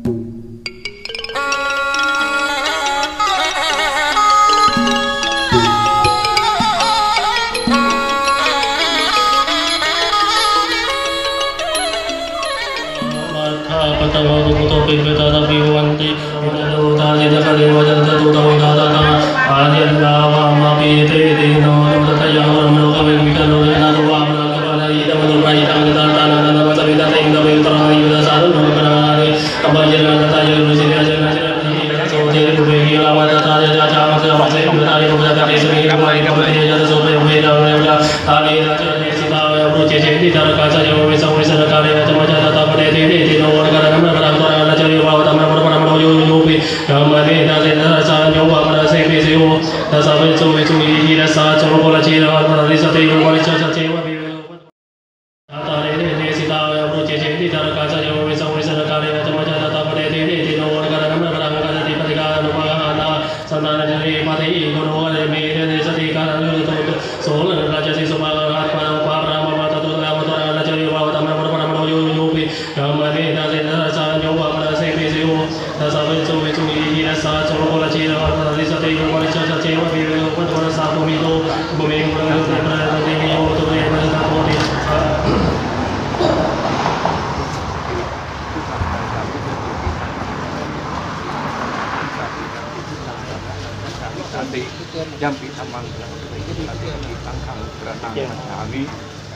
Jam kita mangga, kita angkat keranang kami.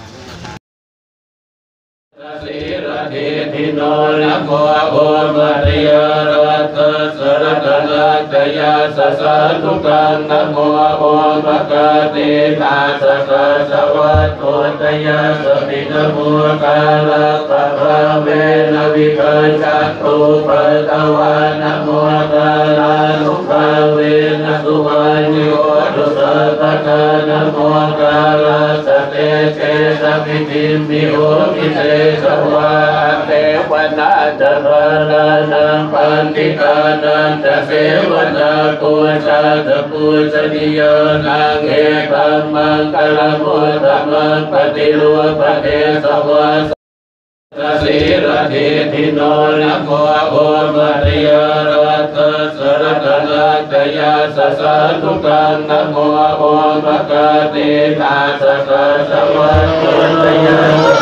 Tithi no namo Om Rata Sarataya Sasatukang namo Om Makati Tasa Savatotaya Sabinamu Kala Paravena Vikachatu Patawa namo Kala Nukavena Suvanyo Dusataka namo Kala Sate Sapitim Biho Sawa Dewana Dharana Panditana Dasevana Kuasa Pusadiya Nange Kamangkala Mudama Patilu Pade Sawa Tasira Tithino Namo Om Rata Sarataya Sasatukang Namo Om Makati Tasa Savatotaya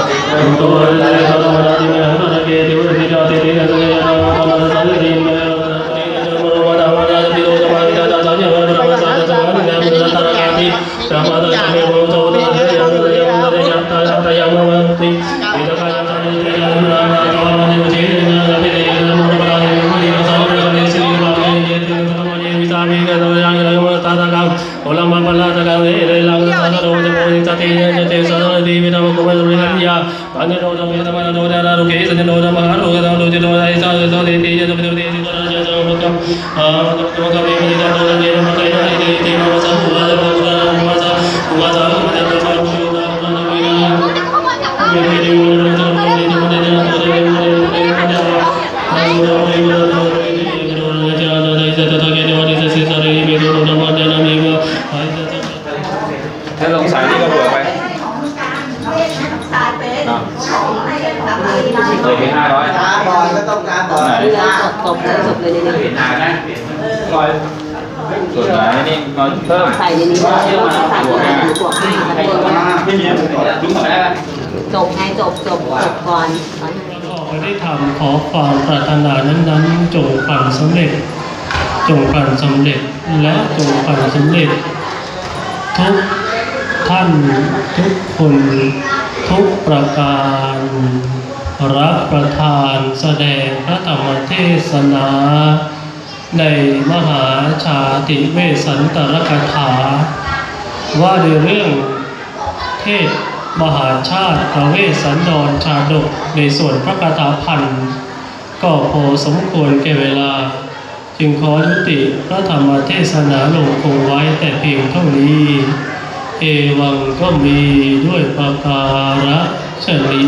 ส่วนไหนนี่นอนเพิ่มใส่ในนี้ใส่บวกให้ไม่มีจุ่มหมดแล้วจบไงจบก่อนไม่ได้ทำขอความปรารถนานั้นจงผ่านสำเร็จจงผ่านสำเร็จและจงผ่านสำเร็จทุกท่านทุกคนทุกประการรับประทานแสดงพระธรรมเทศนาในมหาชาติเวสสันตรกถาว่าในเรื่องเทศมหาชาติพระเวสสันดรชาดกในส่วนพระคาถาพันก็พอสมควรแก่เวลาจึงขอยุติพระธรรมเทศนาลงคงไว้แต่เพียงเท่านี้เอวังก็มีด้วยประการฉะนี้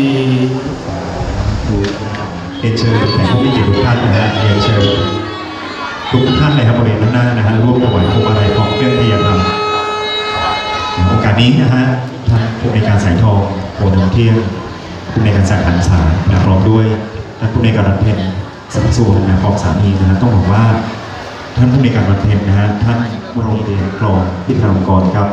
เรียนเชิญแขกผู้มีเกียรติทุกท่านนะฮะเรียนเชิญทุกท่านเลยครับบริเวณด้านหน้านะฮะร่วมถวายพวงมาลัยของเครื่องพยาบาลโอกาสนี้นะฮะท่านผู้ในการแสงทองโพธิ์เที่ยงผู้ในการแสงหันษาพร้อมด้วยท่านผู้ในการรันเพลสัดส่วนนะของสามีนะฮะต้องบอกว่าท่านผู้มีการบรรเพ็ญนะฮะท่านโรงเรียนกลองพิธามกรครับ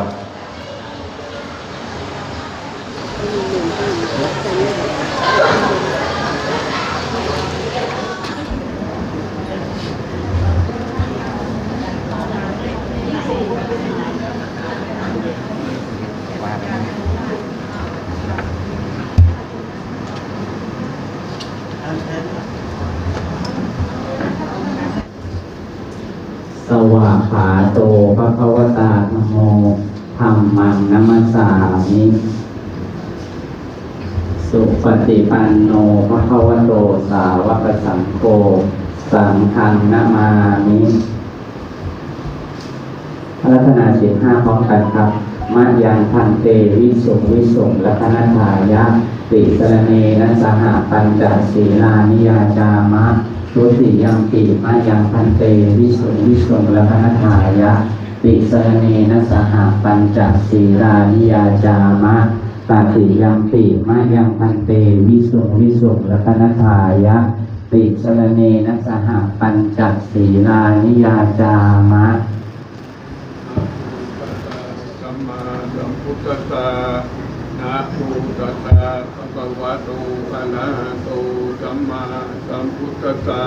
สวากขาโตภะคะวตาธัมโมธัมมังนัมสสามิสุปฏิปันโนภะคะวโตสาวกสังโฆสังฆังนะมามิรัตนาศีล5พร้อมกันครับมะยังพันเตวิสุงวิสุงรัตนทายะติสรเนนะสหปัญจศีลานิยาจามะทุติยังปิมะยังพันเตวิสุงวิสุงรัตนทายะติสรเนนะสหปัญจศีลานิยาจามะตติยังปิมะยังพันเตวิสุงวิสุงรัตนทายะติสรเนนะสหปัญจศีลานิยาจามะสัมมาสัมพุทธัสสะนะโมตัสสะภะคะวะโตอะระหะโตสัมมาสัมพุทธัสสะ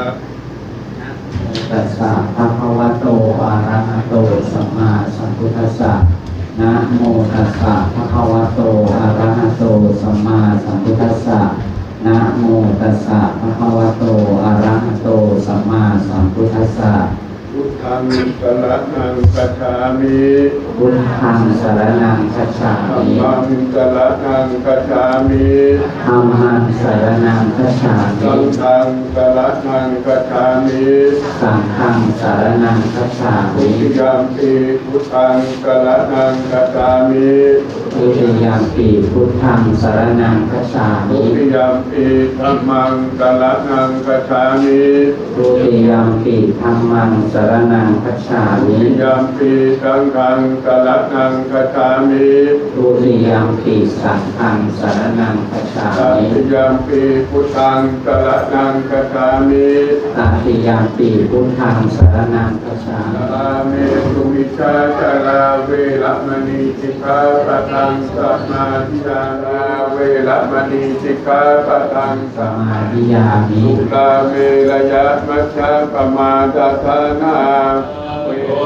ตัสสะภะคะวะโตอะระหะโตสัมมาสัมพุทธัสสะนะโมตัสสะภะคะวะโตอะระหะโตสัมมาสัมพุทธัสสะนะโมตัสสะภะคะวะโตอะระหะโตสัมมาสัมพุทธัสสะพุทธังสรณังคัจฉามิพุทธังสรณังคัจฉาธัมมิมังสรณังคัจฉามิธัมมังสรณังคัจฉาสัมิงฆังสรณังคัจฉามิสังฆังสรณังคัจฉาทุมิติยัมปิพุทธังสรณังคัจฉามิทุติยัมปิพุทธังสรณังคัจฉาทุมิติยัมปิธัมมังสรณังคัจฉามิทุติยัมปิธัมมังสรณังคัจฉาทุมิติยัมปิสังฆังสรณังคัจฉามิทุติยัมปิสังฆังสรณังคัจฉาตัมิติยัมปิพุทธังสรณังคัจฉามิตติยัมปิพุทธังสรณังคัจฉาสมิลาเมตุมิชาจาราเวระมณีสิกขาปะทังสมาธิยาลาเวระมณีสิกขาปะทังสสมามาธิยามิสุลาเมระยะมัชฌะปมาดาธานาเว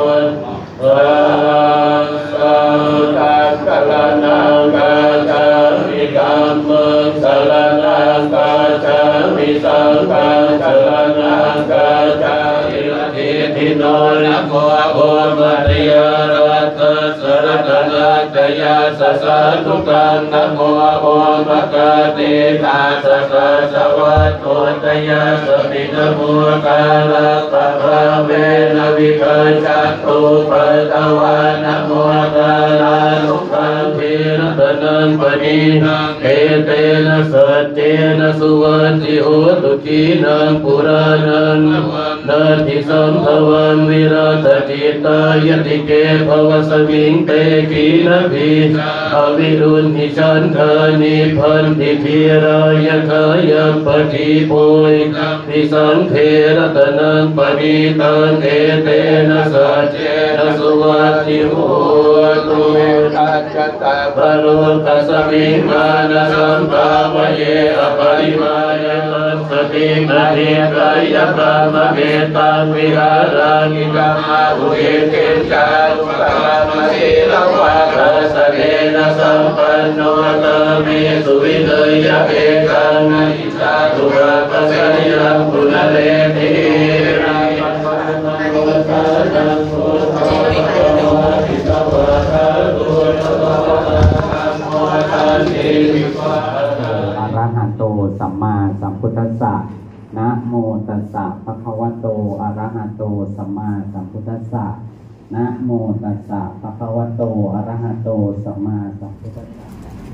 สังฆังสรณังกัจฉามิกัมมังสรณังกัจฉามิสังฆังสรณังกัจฉามิทิฏฐิโนนะโมโอมะริยรัตถสรณังกยาสสะทุกังนะโมโอมะกะติตาสสะสวัตโตตยาสมินะโมกาลังปะภะเวนะวิคัญจันตุปะตะวานะโมกาลังลุกังเทนะตะนังปะนีนังเอเตนะสัจเจนะสุวัตติโหตุจีนังปุรานังนาทิสัมภวันวิราตจิตายติเกภวสมิงเตกีนะภิอวิรุณหิชันธานิพันติธีรายะขายะปฏิโพยนิสังเทระตนังปณิตังเอเตนะสัจเจนะสุวัตติโหตุทัจจตาปโรตัสมิงมานะสัมภาวะเยอปริมายะตัสสตินะเทกายะปะมะเมตังวิหารานิกัมมาอุเอเกจารุปะมะสีลังวะตัสสเนนะสัมปันโนตเมสุวิเนยะเอกังนะอิจาตุระปัสสะยังปุณเลติราปัสสะนะโมตัสสะนะโมตัสสะนะโมทิตวะทะโตนะโมตัสสะวิปัสสะอะระหะโตสัมมาสัมพุทธัสสะนะโมตัสสะภะคะวะโตอะระหะโตสัมมาสัมพุทธัสสะนะโมตัสสะภะคะวะโตอะระหะโตสัมมาสัมพุทธัสสะ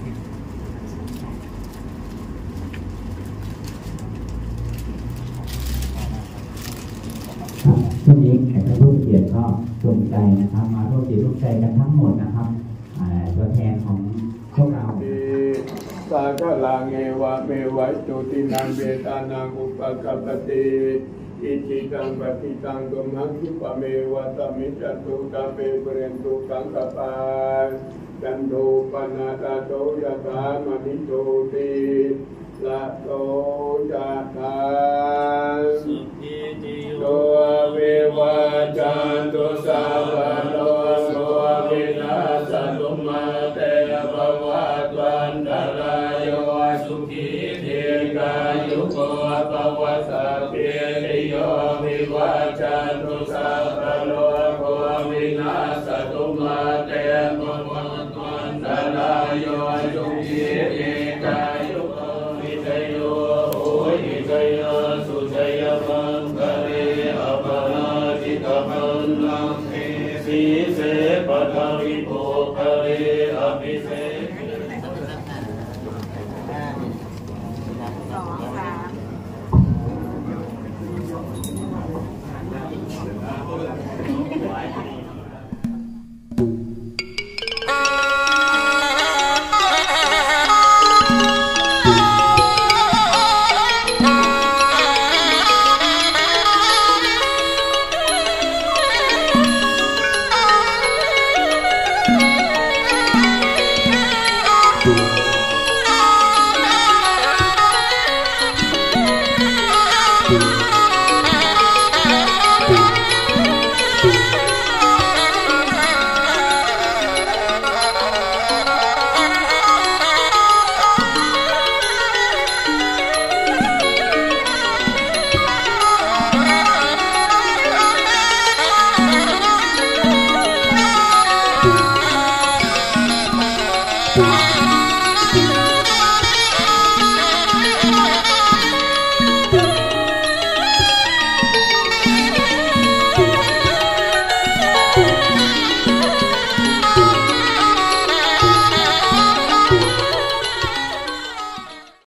ช่วงนี้แขกผู้เกียรติก็สนใจนะครับมาร่วมจิตร่วมใจกันทั้งหมดนะครับตัวแทนของพวกเราสากลังเอวะเมวัจจุตินังเวทานังอุปกัปปติอิจิตังปฏิตังตุมหังคิปะเมวะตมิจตุตาเปเปเรนตุสังกปาจันโทปนาตาโตยะถามณิโตติละโตจัตตาสุขิติโยเววะจันตุสัพพะโลโสวินาศตุมาเตภวัตวันตรายโยสุขีทีกายุโกภวสัพเพติโยวิวาจันตุสัพพะโลกวินาศ